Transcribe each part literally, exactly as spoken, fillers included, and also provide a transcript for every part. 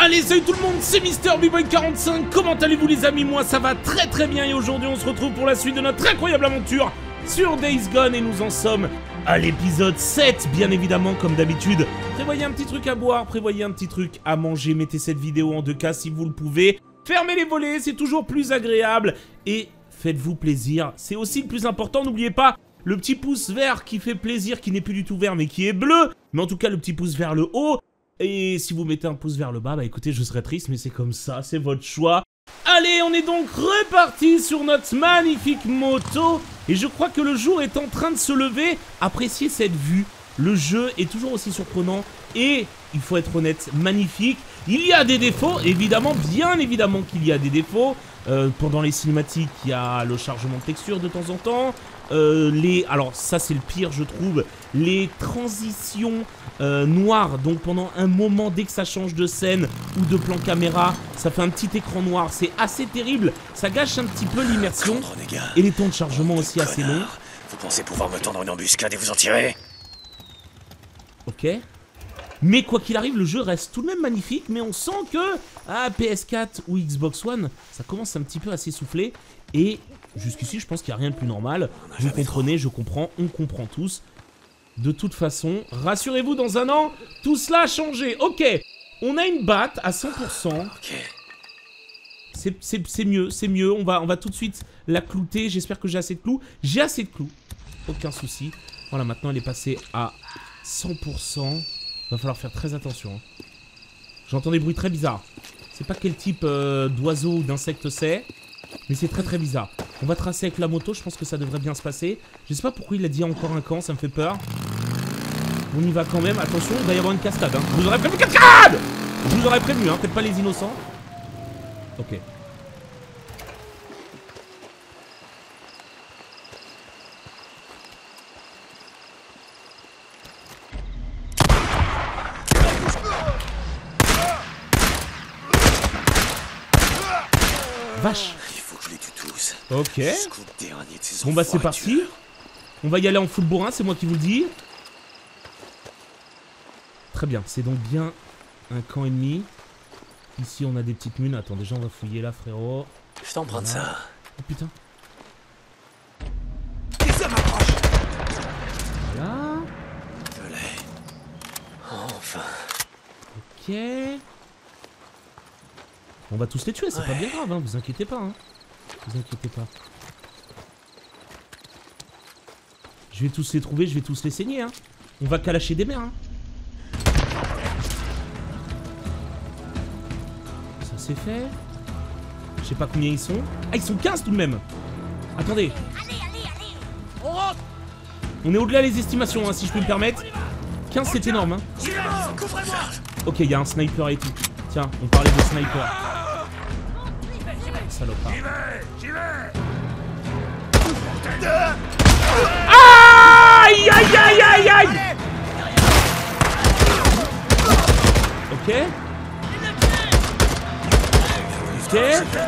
Allez, salut tout le monde, c'est Mister B-Boy quarante-cinq, comment allez-vous les amis? Moi ça va très très bien et aujourd'hui on se retrouve pour la suite de notre incroyable aventure sur Days Gone et nous en sommes à l'épisode sept, bien évidemment comme d'habitude. Prévoyez un petit truc à boire, prévoyez un petit truc à manger, mettez cette vidéo en deux K si vous le pouvez. Fermez les volets, c'est toujours plus agréable et faites-vous plaisir, c'est aussi le plus important, n'oubliez pas le petit pouce vert qui fait plaisir, qui n'est plus du tout vert mais qui est bleu, mais en tout cas le petit pouce vers le haut. Et si vous mettez un pouce vers le bas, bah écoutez, je serais triste, mais c'est comme ça, c'est votre choix. Allez, on est donc reparti sur notre magnifique moto. Et je crois que le jour est en train de se lever. Appréciez cette vue. Le jeu est toujours aussi surprenant et, il faut être honnête, magnifique. Il y a des défauts, évidemment, bien évidemment qu'il y a des défauts. Euh, pendant les cinématiques, il y a le chargement de texture de temps en temps. Euh, les, alors ça c'est le pire je trouve, les transitions euh, noires, donc pendant un moment dès que ça change de scène ou de plan caméra, ça fait un petit écran noir, c'est assez terrible, ça gâche un petit peu l'immersion, et les temps de chargement aussi assez longs. Vous pensez pouvoir me tendre une embuscade et vous en tirer? Ok. Mais quoi qu'il arrive, le jeu reste tout de même magnifique, mais on sent que, ah, P S quatre ou Xbox One, ça commence un petit peu à s'essouffler, et jusqu'ici, je pense qu'il n'y a rien de plus normal. Vous comprenez, je comprends, on comprend tous. De toute façon, rassurez-vous, dans un an, tout cela a changé. Ok, on a une batte à cent pour cent. C'est mieux, c'est mieux. On va, on va tout de suite la clouter. J'espère que j'ai assez de clous. J'ai assez de clous. Aucun souci. Voilà, maintenant, elle est passée à cent pour cent. Va falloir faire très attention. J'entends des bruits très bizarres. Je sais pas quel type euh, d'oiseau ou d'insecte c'est. Mais c'est très très bizarre. On va tracer avec la moto, je pense que ça devrait bien se passer. Je sais pas pourquoi il a dit encore un camp, ça me fait peur. On y va quand même, attention, il va y avoir une cascade. Hein. Je vous aurais prévenu, cascade! Je vous aurais prévenu, hein, faites pas les innocents. Ok. Vache. Ok. Bon bah c'est parti. On va y aller en full bourrin, c'est moi qui vous le dis. Très bien, c'est donc bien un camp ennemi. Ici on a des petites munes. Attends, déjà on va fouiller là frérot. Je t'emprunte voilà. Ça. Oh putain. Et ça m'approche. Voilà. Je l'ai. Enfin. Ok. On va tous les tuer, c'est ouais. Pas bien grave, hein, vous inquiétez pas. Hein. Vous inquiétez pas. Je vais tous les trouver, je vais tous les saigner. Hein. On va calacher des mers. Hein. Ça c'est fait. Je sais pas combien ils sont. Ah, ils sont quinze tout de même. Attendez. Allez, allez, allez. On rentre. On est au-delà des estimations, hein, si je peux me permettre. quinze c'est énorme. Hein. Ok, il y a un sniper et tout. Tiens, on parlait de sniper. Salopard. J'y vais, j'y vais. Aïe aïe aïe aïe aïe. Ok. Ok.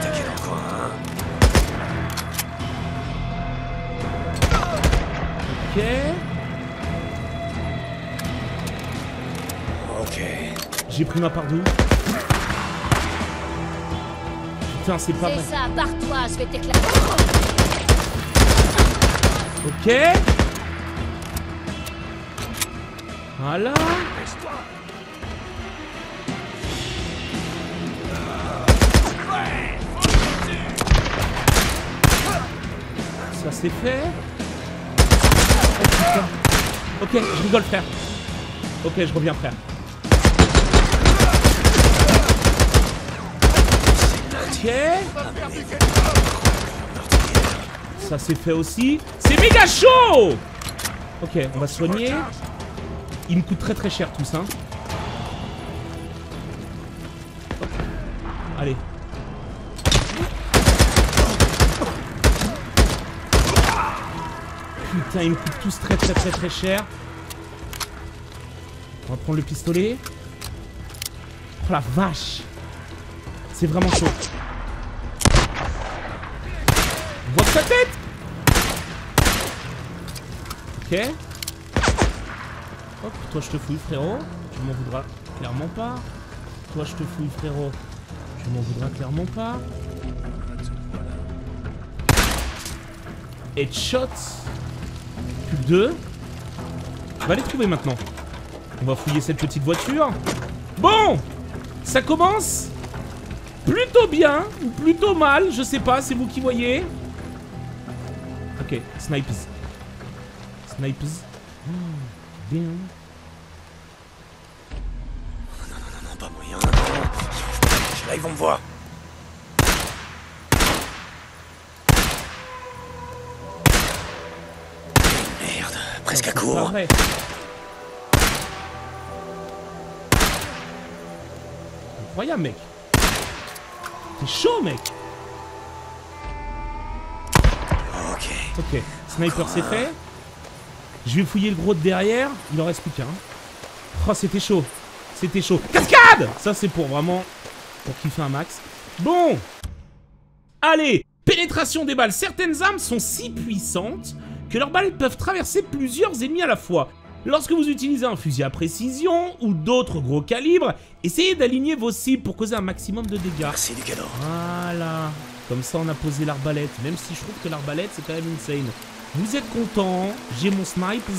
Ok. Ok. J'ai pris ma part d'où? Putain, c'est pas vrai. C'est ça, barre-toi, je vais t'éclater. Ok. Voilà. Ça c'est fait. Oh putain. Ok, je rigole frère. Ok, je reviens frère. Ok. Ça c'est fait aussi. C'est méga chaud. Ok, on va soigner. Il me coûte très très cher tout ça. Hein. Allez. Putain, ils me coûtent tous très très très très cher. On va prendre le pistolet. Oh la vache. C'est vraiment chaud. On voit sa tête. Ok. Hop, toi je te fouille frérot. Tu m'en voudras clairement pas. Toi, je te fouille, frérot. Tu m'en voudras clairement pas. Headshot. Plus que deux. Je vais aller trouver maintenant. On va fouiller cette petite voiture. Bon, ça commence plutôt bien ou plutôt mal, je sais pas, c'est vous qui voyez. Ok, snipers. Snipers. Oh, bien. Non, non, non, non, pas moyen. Non, non. Là, ils vont me voir. Merde, presque à court. Vrai. Incroyable, mec. T'es chaud, mec. Ok. Ok, sniper c'est fait. Je vais fouiller le gros de derrière. Il en reste plus qu'un. Oh, c'était chaud. C'était chaud. Cascade! Ça, c'est pour vraiment... pour kiffer un max. Bon. Allez. Pénétration des balles. Certaines armes sont si puissantes que leurs balles peuvent traverser plusieurs ennemis à la fois. Lorsque vous utilisez un fusil à précision ou d'autres gros calibres, essayez d'aligner vos cibles pour causer un maximum de dégâts. Merci du cadeau. Voilà. Comme ça, on a posé l'arbalète. Même si je trouve que l'arbalète, c'est quand même insane. Vous êtes content. J'ai mon sniper.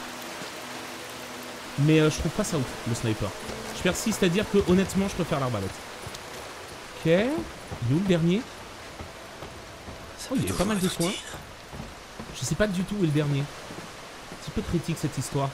Mais euh, je trouve pas ça ouf, le sniper. Je persiste à dire que, honnêtement, je préfère l'arbalète. Ok. Il est où le dernier? Oh, il y a pas mal de soins. Je sais pas du tout où est le dernier. Un petit peu critique, cette histoire.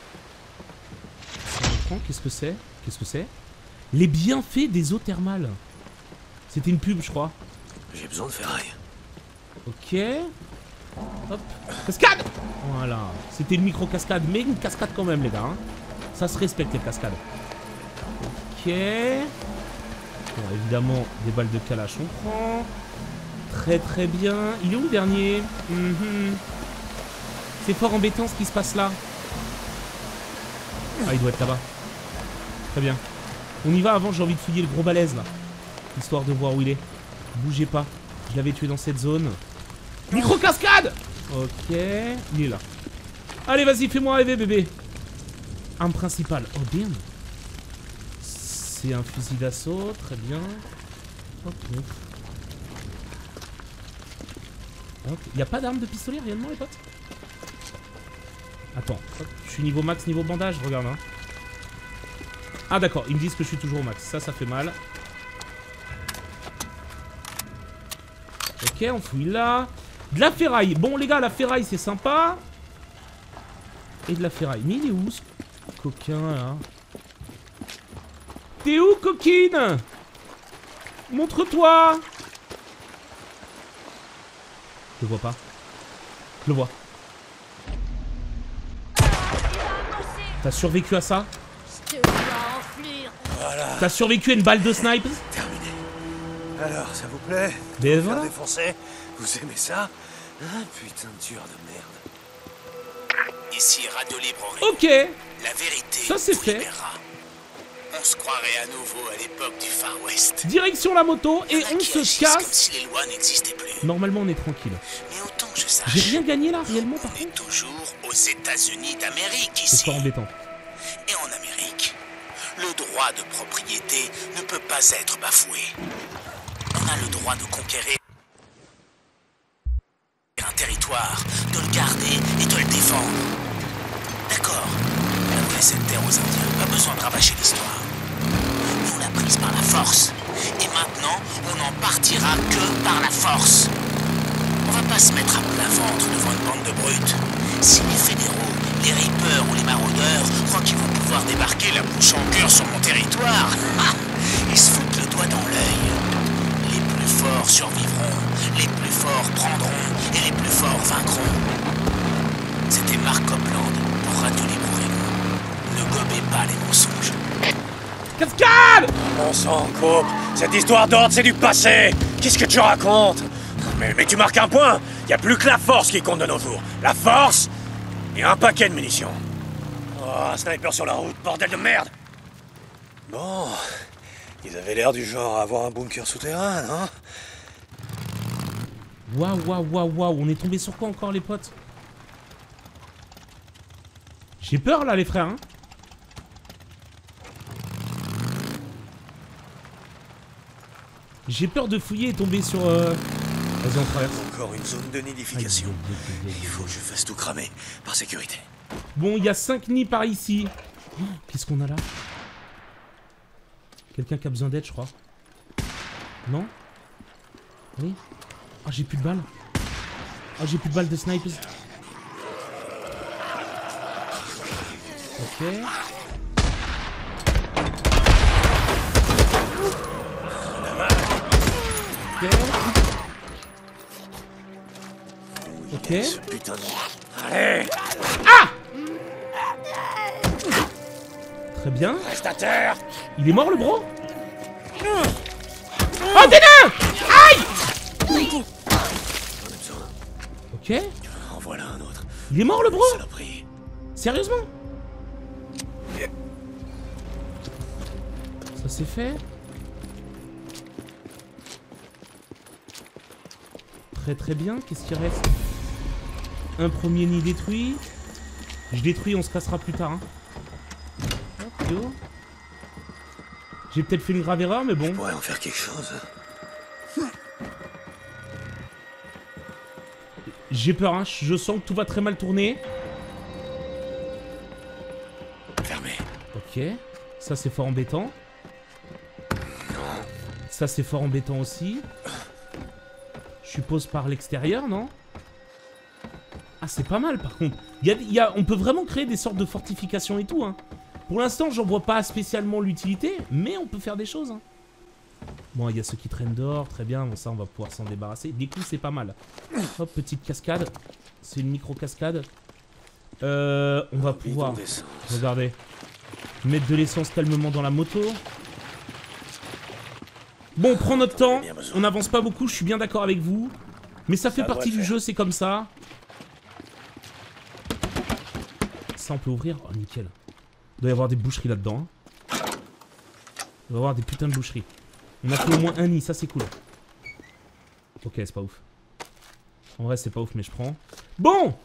Ça reprend. Qu'est-ce que c'est? Qu'est-ce que c'est? Les bienfaits des eaux thermales. C'était une pub, je crois. J'ai besoin de ferraille. Ok. Hop. Cascade! Voilà. C'était une micro-cascade, mais une cascade quand même, les gars. Hein. Ça se respecte, les cascades. Ok. Bon, évidemment, des balles de calache, on prend. Très très bien. Il est où le dernier? mm-hmm. C'est fort embêtant ce qui se passe là. Ah, il doit être là-bas. Très bien. On y va avant, j'ai envie de fouiller le gros balèze là. Histoire de voir où il est. Bougez pas. Je l'avais tué dans cette zone. Micro-cascade! Ok, il est là. Allez, vas-y, fais-moi rêver, bébé. Arme principale. Oh, bien. C'est un fusil d'assaut, très bien. Ok. Ok. Il n'y a pas d'arme de pistolet réellement, les potes? Attends, hop. Je suis niveau max, niveau bandage, regarde. Hein. Ah, d'accord, ils me disent que je suis toujours au max. Ça, ça fait mal. Ok, on fouille là. De la ferraille. Bon, les gars, la ferraille, c'est sympa. Et de la ferraille. Mais il est où, ce coquin, là? T'es où, coquine? Montre-toi. Je le vois pas. Je le vois. T'as survécu à ça? Je te vois enflure. Voilà. T'as survécu à une balle de snipe? Terminé. Alors, ça vous plaît? Ben Vous voilà. faire défoncer? Vous aimez ça? Ah, putain de tueur de merde. Ici, Radio Libre Aurélie. Ok. La vérité Ça, c'est vous fait. libérera. On se croirait à nouveau à l'époque du Far West. Direction la moto et Il y en a on qui se agissent comme casse. si les lois n'existaient plus. Normalement, on est tranquille. Mais autant que je sache, J'ai rien gagné là, réellement, par on contre. est toujours aux États-Unis d'Amérique C'est ici. pas embêtant. Et en Amérique, le droit de propriété ne peut pas être bafoué. On a le droit de conquérir un territoire, de le garder et de le défendre. D'accord, on a pris cette terre aux Indiens, pas besoin de rabâcher l'histoire. Mais on l'a prise par la force. Et maintenant, on n'en partira que par la force. On va pas se mettre à plat ventre devant une bande de brutes. Si les fédéraux, les Reapers ou les maraudeurs croient qu'ils vont pouvoir débarquer la bouche en cœur sur mon territoire, ils se foutent le doigt dans l'œil. Les plus forts survivront, les plus forts prendront et les plus forts vaincront. C'était Marc Copland pour Radio Libre Aurélie. Ne gobez pas les mensonges. Cascade! Bon sang, Cope, cette histoire d'ordre, c'est du passé. Qu'est-ce que tu racontes? mais, mais tu marques un point. Il n'y a plus que la force qui compte de nos jours. La force et un paquet de munitions. Oh, un sniper sur la route, bordel de merde. Bon, ils avaient l'air du genre à avoir un bunker souterrain, non? Waouh, waouh, waouh, waouh. On est tombé sur quoi encore, les potes? J'ai peur, là, les frères. Hein. J'ai peur de fouiller et tomber sur... Euh... Vas-y, on traverse. Encore une zone de nidification. Il faut que je fasse tout cramer, par sécurité. Bon, il y a cinq nids par ici. Oh, qu'est-ce qu'on a là? Quelqu'un qui a besoin d'aide, je crois. Non? Oui? Ah, j'ai plus de balles. Ah, j'ai plus de balles de snipers. Ok. Ok. Ok. Ce putain de... Allez! Ah! Très bien. Reste à terre! Il est mort le bro? Oh des nains! Aïe! Ok. En voilà un autre. Il est mort le bro? Saloperie. Sérieusement? Ça c'est fait. Très très bien. Qu'est-ce qu'il reste? Un premier nid détruit. Je détruis, on se cassera plus tard. Hein. Hop, yo. J'ai peut-être fait une grave erreur, mais bon. Je pourrais en faire quelque chose. J'ai peur, hein. Je sens que tout va très mal tourner. Fermé. Ok. Ça, c'est fort embêtant. Ça, c'est fort embêtant aussi. Je suppose par l'extérieur, non? Ah, c'est pas mal, par contre. Il y a, il y a, on peut vraiment créer des sortes de fortifications et tout, hein. Pour l'instant, j'en vois pas spécialement l'utilité, mais on peut faire des choses, hein. Bon, il y a ceux qui traînent dehors, très bien. Bon, ça, on va pouvoir s'en débarrasser. Des coups, c'est pas mal. Hop, petite cascade. C'est une micro-cascade. Euh, on va pouvoir... Regardez. Mettre de l'essence calmement dans la moto. Bon, on prend notre temps. On n'avance pas beaucoup, je suis bien d'accord avec vous. Mais ça fait Ça partie doit du faire. jeu, c'est comme ça. Ça, on peut ouvrir. Oh, nickel. Il doit y avoir des boucheries là-dedans. Hein. Il doit y avoir des putains de boucheries. On a fait au moins un nid, ça c'est cool. Ok, c'est pas ouf. En vrai, c'est pas ouf, mais je prends. Bon!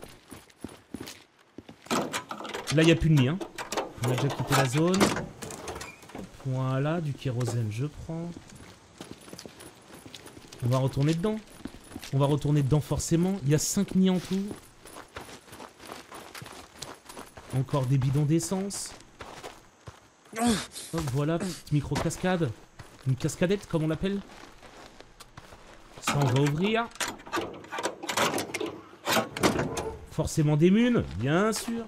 Là, il n'y a plus de nid. Hein. On a déjà quitté la zone. Voilà, du kérosène, je prends. On va retourner dedans. On va retourner dedans forcément. Il y a cinq nids en tout. Encore des bidons d'essence. Hop, voilà, petite micro-cascade. Une cascadette, comme on l'appelle. Ça, on va ouvrir. Forcément des munes, bien sûr.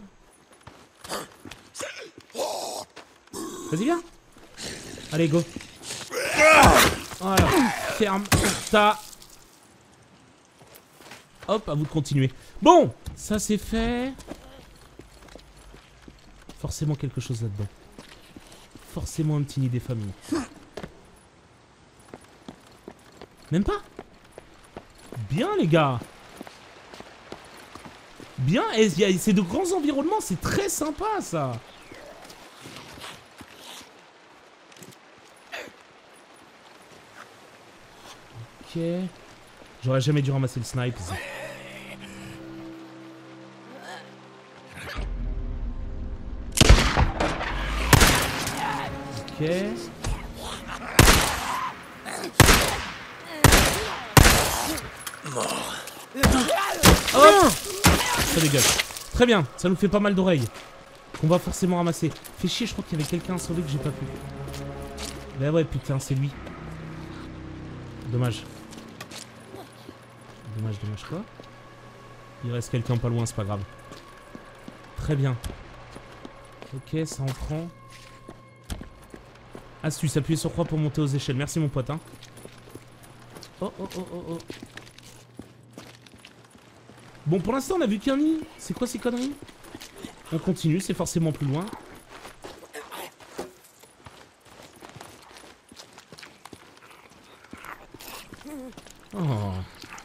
Vas-y, viens. Allez, go. Voilà, ferme ta... Hop, à vous de continuer. Bon, ça c'est fait. Forcément quelque chose là-dedans. Forcément un petit nid des familles. Même pas. Bien les gars. Bien, c'est de grands environnements, c'est très sympa ça. Ok. J'aurais jamais dû ramasser le snipe. Ok. Mort. Hop. Ça dégage. Très bien, ça nous fait pas mal d'oreilles. Qu'on va forcément ramasser. Fait chier, je crois qu'il y avait quelqu'un à sauver que j'ai pas pu. Bah ouais, putain, c'est lui. Dommage. Dommage, dommage quoi. Il reste quelqu'un pas loin, c'est pas grave. Très bien. Ok, ça en prend. Astuce, appuyez sur croix pour monter aux échelles. Merci mon pote. Hein. Oh, oh, oh, oh, oh. Bon, pour l'instant, on a vu qu'un nid. C'est quoi ces conneries? On continue, c'est forcément plus loin. Oh.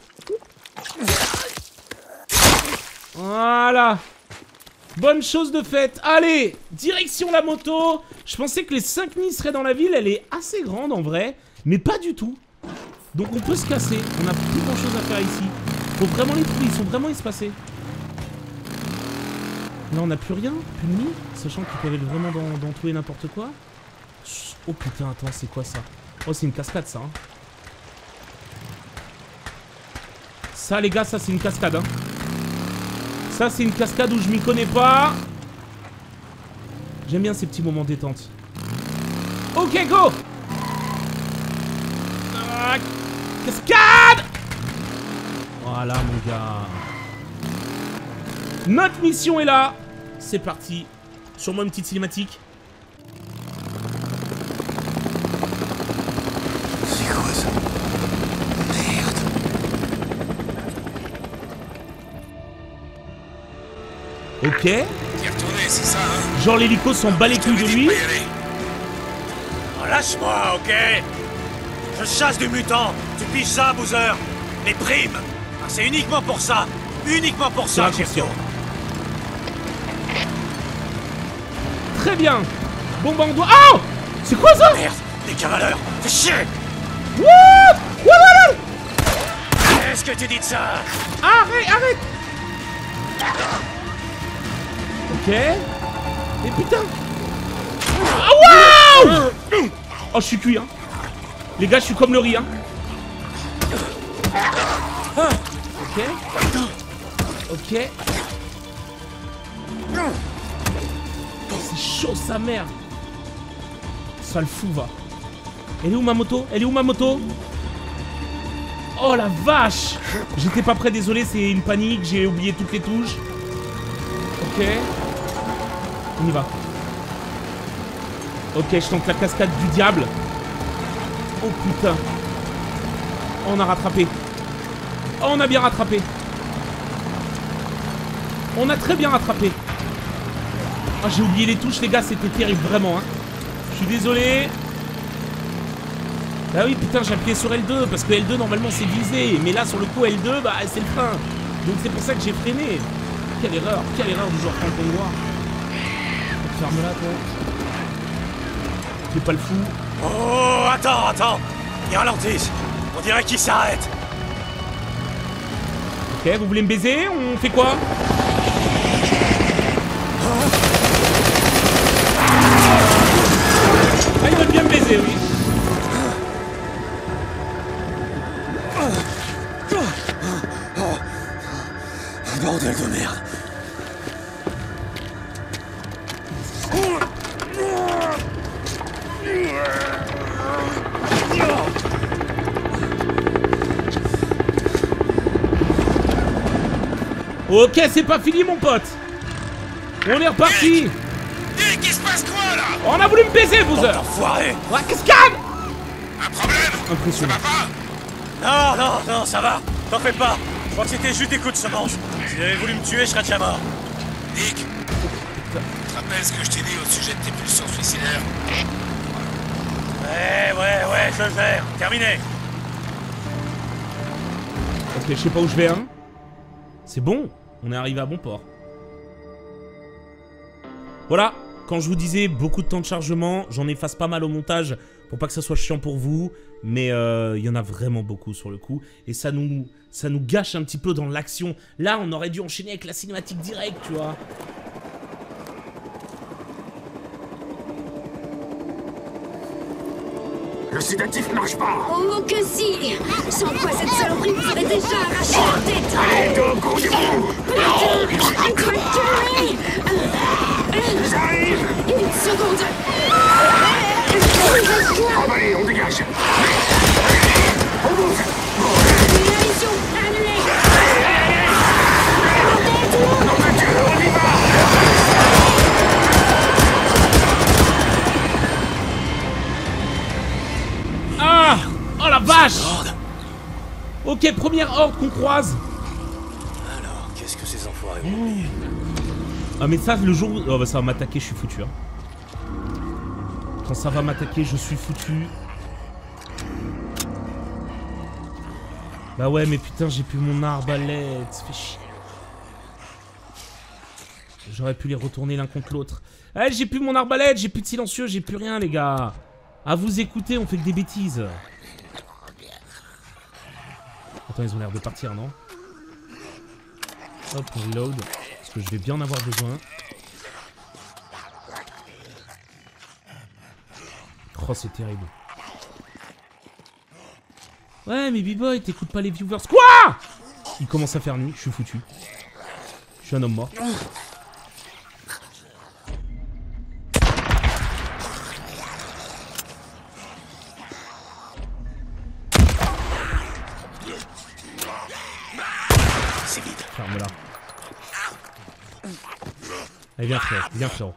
Voilà. Bonne chose de faite. Allez, direction la moto. Je pensais que les cinq nids seraient dans la ville. Elle est assez grande en vrai, mais pas du tout. Donc on peut se casser. On n'a plus grand chose à faire ici. Faut vraiment les trouver. Ils sont vraiment espacés. Là, on n'a plus rien. Plus de nids. Sachant qu'ils peuvent être vraiment dans, dans tout et n'importe quoi. Oh putain, attends, c'est quoi ça? Oh, c'est une cascade ça. Hein. Ça, les gars, ça, c'est une cascade. Hein. Ça, c'est une cascade où je m'y connais pas. J'aime bien ces petits moments détente. Ok, go. Ah, cascade. Voilà, mon gars. Notre mission est là. C'est parti. Sûrement une petite cinématique. C'est quoi ça? Merde. Ok. T'y es retourné, c'est ça, hein? Genre l'hélico s'en bat les couilles de lui. Lâche-moi, ok? Je chasse du mutant. Tu piges ça, Boozer? Les primes. Ah, c'est uniquement pour ça. Uniquement pour ça, C'est Kirto. Très bien. Bon bah on doit... Oh! C'est quoi ça? Merde, les cavaleurs. Fais chier. What? What, what, what? Qu'est-ce que tu dis de ça? Arrête, arrête. Ok. Et putain. Ah, wow! Oh, je suis cuit, hein. Les gars, je suis comme le riz, hein. Ok. Ok. C'est chaud, sa mère. Ça le fout, va. Elle est où ma moto? Elle est où ma moto? Oh la vache! J'étais pas prêt, désolé, c'est une panique, j'ai oublié toutes les touches. Ok. On y va. Ok, je tente la cascade du diable. Oh putain. Oh, on a rattrapé. Oh, on a bien rattrapé. On a très bien rattrapé. Oh, j'ai oublié les touches, les gars, c'était terrible, vraiment. Hein. Je suis désolé. Ah oui, putain, j'ai appuyé sur L deux, parce que L deux, normalement, c'est visé. Mais là, sur le coup, L deux, bah, c'est le frein. Donc, c'est pour ça que j'ai freiné. Quelle erreur, quelle erreur du joueur franc-congois. Ferme-la, toi. Fais pas le fou. Oh, attends, attends. Ils ralentissent. On dirait qu'ils s'arrêtent. Ok, vous voulez me baiser? On fait quoi? Ah, ils veulent bien me baiser, oui. Bordel de merde. Ok, c'est pas fini, mon pote. On est reparti. Hé, qu'est-ce qui se passe quoi, là? On a voulu me baiser, vous heures. Enfoiré. Ouais, cascade. Un problème? Impressionnant. Ça va pas? Non, non, non, ça va. T'en fais pas. Je crois que c'était juste des coups de semonce. Si j'avais voulu me tuer, je serais déjà mort. Nick, tu te rappelles ce que je t'ai dit au sujet de tes pulsions suicidaires? Ouais, ouais, ouais, je le gère. Terminé. Ok, je sais pas où je vais, hein. C'est bon, on est arrivé à bon port. Voilà, quand je vous disais beaucoup de temps de chargement, j'en efface pas mal au montage pour pas que ça soit chiant pour vous. Mais euh, il y en a vraiment beaucoup sur le coup. Et ça nous, ça nous gâche un petit peu dans l'action. Là, on aurait dû enchaîner avec la cinématique directe, tu vois. Le sédatif marche pas. Oh que si! Sans quoi cette saloperie vous aurait déjà arraché la tête! Allez, donc, bougez-vous. Putain! Un doigt de tuerie! J'arrive. Une seconde! Ah, allez, on dégage. On bouge. La mission annulée! Nom de Dieu, on y va. Ah! Oh la vache! Ok, première horde qu'on croise. Alors, qu'est-ce que ces enfoirés ont oublié? Ah mais ça, le jour où... Oh bah ça va m'attaquer, je suis foutu. Hein. Quand ça va m'attaquer, je suis foutu. Bah ouais, mais putain, j'ai plus mon arbalète. Ça fait chier. J'aurais pu les retourner l'un contre l'autre. Eh, j'ai plus mon arbalète, j'ai plus de silencieux, j'ai plus rien, les gars. À vous écouter, on fait que des bêtises. Attends, ils ont l'air de partir, non? Hop, on reload. Parce que je vais bien en avoir besoin. Oh, c'est terrible. Ouais, mais B-Boy, t'écoutes pas les viewers. Quoi? Il commence à faire nuit, je suis foutu. Je suis un homme mort. C'est vide. Ferme-la. Allez, viens frérot, viens frérot.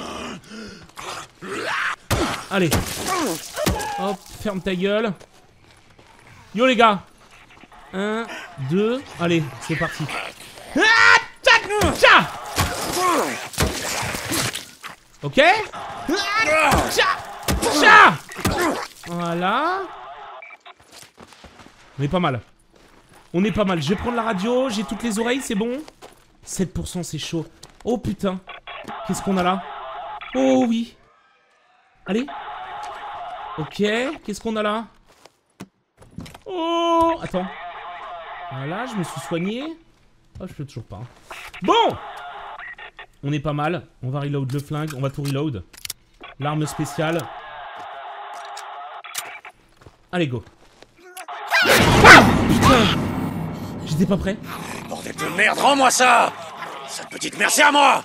Allez. Hop, ferme ta gueule. Yo les gars. Un, deux, allez, c'est parti. Ah, tcha, tcha. Ok. Ah, tcha, tcha. Voilà. On est pas mal. On est pas mal. Je vais prendre la radio, j'ai toutes les oreilles, c'est bon. sept pour cent, c'est chaud. Oh putain. Qu'est-ce qu'on a là? Oh oui. Allez. Ok, qu'est-ce qu'on a là? Oh, attends. Voilà, je me suis soigné. Oh, je peux toujours pas. Bon. On est pas mal. On va reload le flingue, on va tout reload. L'arme spéciale. Allez, go. Ah, putain. J'étais pas prêt. Bordel de merde, rends-moi ça! Cette petite merde, c'est à moi!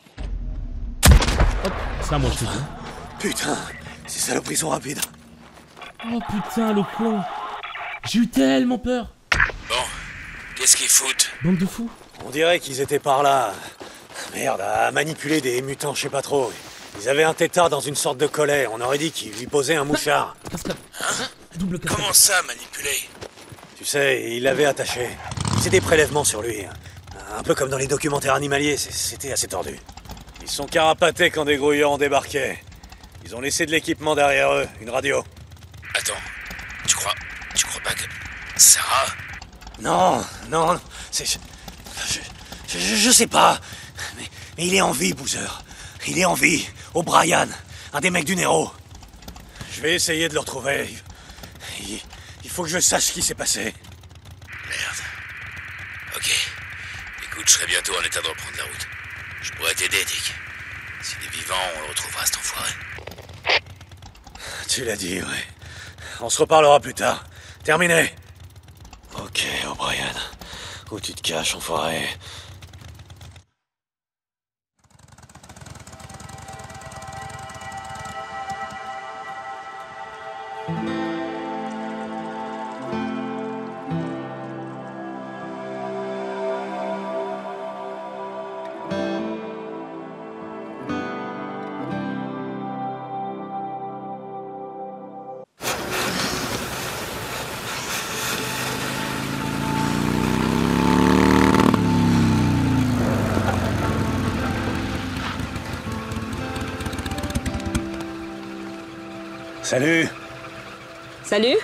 Hop, c'est à moi, je te dis. Putain, ces saloperies sont rapides. Oh putain, le con. J'ai eu tellement peur. Bon, qu'est-ce qu'ils foutent? Bande de fous. On dirait qu'ils étaient par là. Merde, à manipuler des mutants, je sais pas trop. Ils avaient un tétard dans une sorte de collet. On aurait dit qu'ils lui posaient un mouchard. Cascade. Hein? Double cascade. Comment ça, manipuler? Tu sais, il l'avait attaché. C'est des prélèvements sur lui. Un peu comme dans les documentaires animaliers, c'était assez tordu. Ils sont carapatés quand des grouilleurs ont débarqué. Ils ont laissé de l'équipement derrière eux, une radio. Attends, tu crois... Tu crois pas que... Sarah? Non, non, c'est... Je, je, je, je sais pas. Mais, mais il est en vie, Boozer. Il est en vie. O'Brien, un des mecs du Nero. Je vais essayer de le retrouver. Il, il faut que je sache ce qui s'est passé. Merde. Ok. Écoute, je serai bientôt en état de reprendre la route. Je pourrais t'aider, Dick. S'il est vivant, on le retrouvera, cet enfoiré. Tu l'as dit, ouais. On se reparlera plus tard. Terminé. Ok, O'Brien. Où tu te caches, enfoiré? Salut. Salut.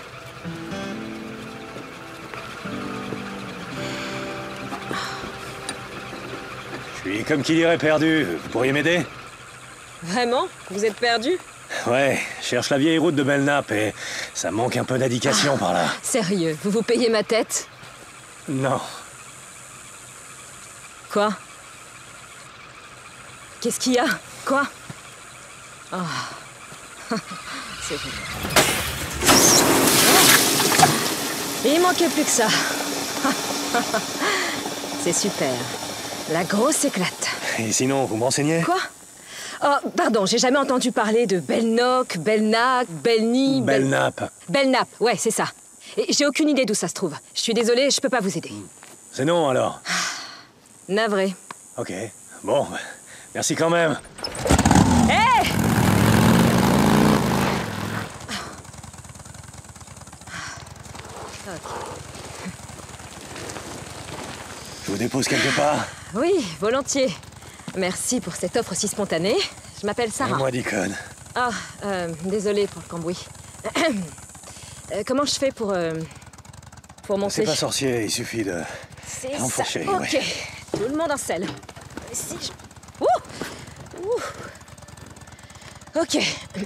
Je suis comme qui dirait perdu. Vous pourriez m'aider? Vraiment? Vous êtes perdu? Ouais, je cherche la vieille route de Belknap et ça manque un peu d'indication par là. Sérieux, vous vous payez ma tête? Non. Quoi? Qu'est-ce qu'il y a? Quoi? Oh. C'est vrai. Il manquait plus que ça. C'est super. La grosse éclate. Et sinon, vous me renseignez? Quoi? Oh, pardon, j'ai jamais entendu parler de Belknock, Belknack, Belny... Bel- Belknap. Belknap, ouais, c'est ça. Et j'ai aucune idée d'où ça se trouve. Je suis désolée, je peux pas vous aider. C'est non, alors? Navré. Ok. Bon, merci quand même. Hé hey! Je vous dépose quelque part? Oui, volontiers. Merci pour cette offre si spontanée. Je m'appelle Sarah. Et moi, Deacon. Ah, euh, désolée pour le cambouis. euh, comment je fais pour... Euh, pour monter? C'est pas sorcier, il suffit de... C'est ça. Enfourcher, Ok. ouais. Tout le monde en selle. Si je... Ouh! Ouh! Ok.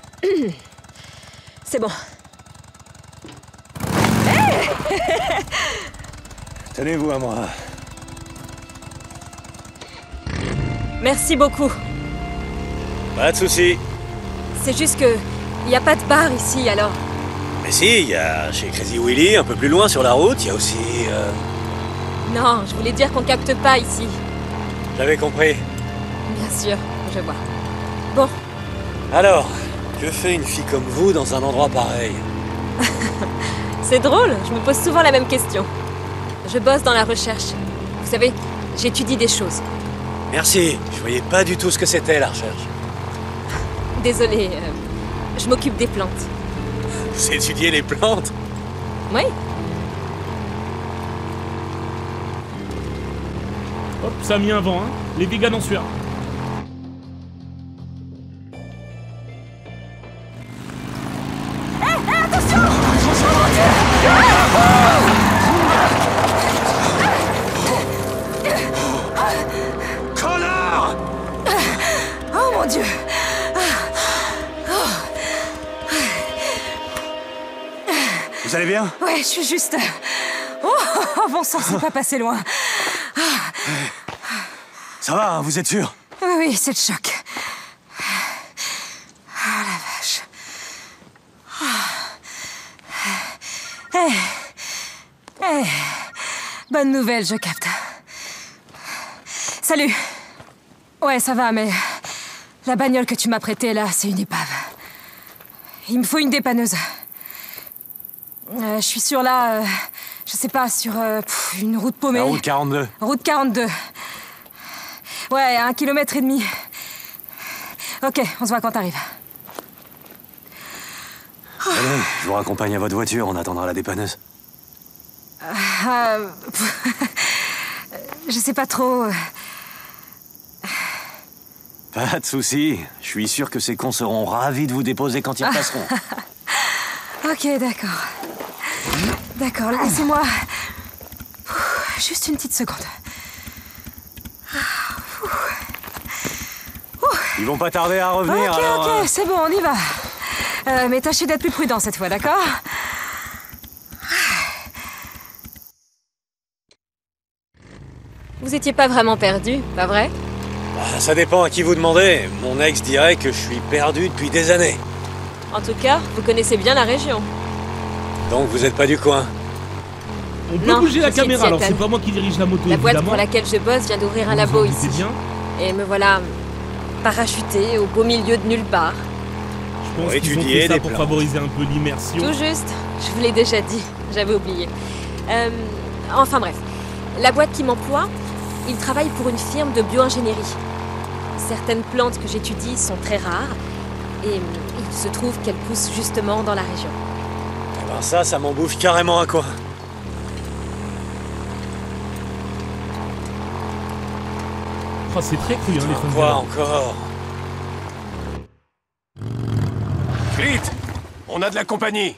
C'est bon. Tenez-vous à moi. Merci beaucoup. Pas de soucis. C'est juste que... Il n'y a pas de bar ici, alors... Mais si, il y a chez Crazy Willy, un peu plus loin sur la route, il y a aussi... Euh... Non, je voulais dire qu'on capte pas ici. J'avais compris. Bien sûr, je vois. Bon, Alors, que fait une fille comme vous dans un endroit pareil? c'est drôle, je me pose souvent la même question. Je bosse dans la recherche. Vous savez, j'étudie des choses. Merci, je voyais pas du tout ce que c'était la recherche. Désolée, euh, je m'occupe des plantes. Vous étudiez les plantes? Oui, Hop, ça a mis un vent, hein. Les dégâts d'en sueur. Connard! Oh mon Dieu! Vous allez bien? Ouais, je suis juste... Oh, oh bon sang, c'est pas passé loin. Ça va, hein, vous êtes sûr? Oui, oui, c'est le choc. Ah, la vache. Ah. Eh, eh. Bonne nouvelle, je capte. Salut. Ouais, ça va, mais... La bagnole que tu m'as prêtée, là, c'est une épave. Il me faut une dépanneuse. Euh, je suis sur là... euh, je sais pas, sur euh, pff, une route paumée. La route quarante-deux. Route quarante-deux. Ouais, à un kilomètre et demi. Ok, on se voit quand t'arrives. Allez, je vous raccompagne à votre voiture, on attendra la dépanneuse. Euh, pff, je sais pas trop... Pas de soucis, je suis sûr que ces cons seront ravis de vous déposer quand ils repasseront. Ok, d'accord. D'accord, laissez-moi... Juste une petite seconde. Ils vont pas tarder à revenir, Ok, alors... ok, euh, c'est bon, on y va. Euh, mais tâchez d'être plus prudent cette fois, d'accord? vous étiez pas vraiment perdu, pas vrai? bah, ça dépend à qui vous demandez. Mon ex dirait que je suis perdu depuis des années. En tout cas, vous connaissez bien la région. Donc vous êtes pas du coin. On peut Non, bouger la je suis de caméra, alors c'est Seattle. pas moi qui dirige la moto, La boîte évidemment. pour laquelle je bosse vient d'ouvrir un Vous labo vous en ici. doutez bien. Et me voilà parachuté au beau milieu de nulle part. Je pense Pour qu'ils ont étudier fait ça des pour plantes. favoriser un peu l'immersion. Tout juste, je vous l'ai déjà dit, j'avais oublié. Euh, enfin bref, la boîte qui m'emploie, il travaille pour une firme de bioingénierie. Certaines plantes que j'étudie sont très rares et il se trouve qu'elles poussent justement dans la région. Eh ben ça, ça m'en bouffe carrément un coin. Oh, c'est très cru, hein, les fonds de Quoi verre. encore? Vite! On a de la compagnie!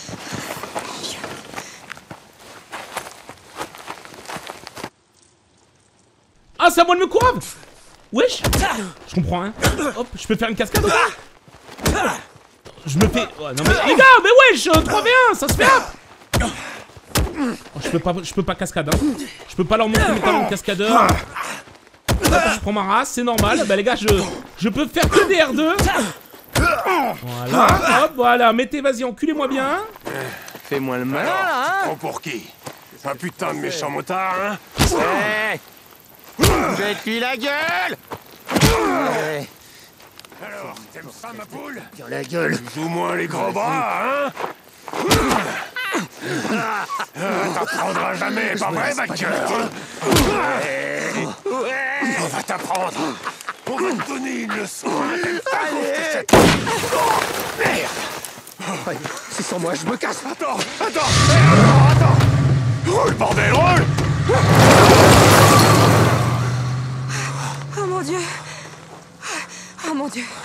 Ah, c'est à moi de me courir. Wesh. Je comprends, hein. Hop, je peux faire une cascade. Je me fais... Oh, non mais... Les gars, mais wesh, euh, trois v un, ça se fait hop. Oh, je peux pas, je peux pas cascade, hein. Je peux pas leur montrer mes talents de cascadeur. Hop, je prends ma race, c'est normal. Bah les gars, je, je peux faire que des R deux. Voilà, hop, voilà. Mettez, vas-y, enculez-moi bien. Fais-moi le mal, Alors, là, tu te hein. prends pour qui? Un putain de méchant motard, hein? Hey, jette-lui la gueule. Ouais, Alors, t'aimes ça, ma poule? dans la gueule. Plus ou moins les gros bras, hein? Ah, t'apprendras jamais, pas vrai, vainqueur? On va t'apprendre. On va te donner une leçon. hein, t'aimes ça, grosse tête. Merde. C'est sans moi, je me casse. Attends, attends, attends, attends. Roule, bordel, roule. Oh mon Dieu. Oh mon Dieu.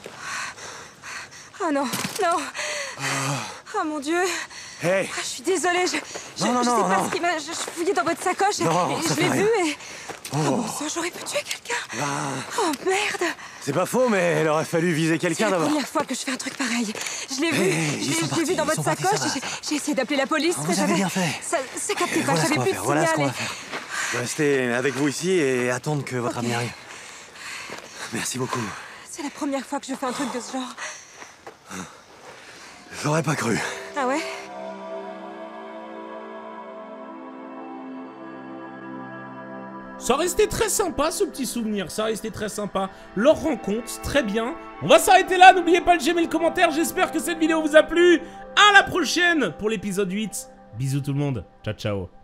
Oh non, non. Oh mon Dieu. Hey, Ah, je suis désolée, je, je, Non, non, je non, sais pas non. ce qui m'a... Je, je fouillais dans votre sacoche et, Non, et ça je l'ai fait vu rien. et... Oh, bon sang, j'aurais pu tuer quelqu'un. Oh merde. c'est pas faux, mais il aurait fallu viser C'est quelqu'un la d'abord. première fois que je fais un truc pareil. Je l'ai vu, Hey, je ils l'ai sont je l'ai vu partis, dans ils votre sont partis, sacoche ça va, et j'ai- ça va. j'ai essayé d'appeler la police, Ah, mais vous avez j'avais... bien fait. Ça, ça captait pas, Voilà ce j'avais qu'on plus va de faire, voilà ce qu'on signal. va faire. Je vais rester avec vous ici et attendre que votre ami arrive. Merci beaucoup. et- C'est la première fois que je fais un truc de ce genre. J'aurais pas cru. Ah ouais? Ça restait très sympa ce petit souvenir, ça restait très sympa. Leur rencontre, très bien. On va s'arrêter là, n'oubliez pas de j'aimer le commentaire, j'espère que cette vidéo vous a plu. À la prochaine pour l'épisode huit. Bisous tout le monde, ciao ciao.